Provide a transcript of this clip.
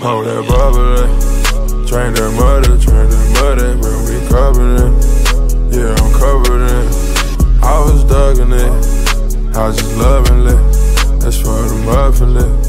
Oh, that bubbly. Train that muddy, when we covered it. Yeah, I'm covered in. I was dugging it, I was just loving it. That's for the muffin lip.